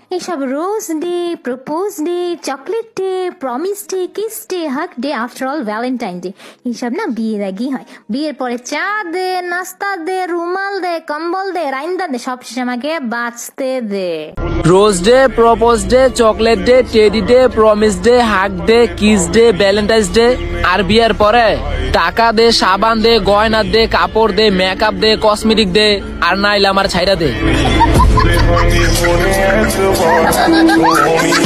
এইসব rose day, propose day, chocolate day, promise day, kiss day, hug day, after all Valentine day এইসব না বিয়ের আগেই হয়। বিয়ের পরে চা দে, নাস্তা দে, রুমাল দে, কম্বল দে, রাইন্দা দে, সব শেষে আমাকে বাঁচতে দে। Rose day, propose day, chocolate day, teddy day, promise day, hug day, kiss day, Valentine's day, আর বিয়ের পরে টাকা দে, সাবান দে, গয়না দে, কাপড় দে, মেকআপ দে, কসমেটিক দে, আর নাইলে আমার ছাইরা দে।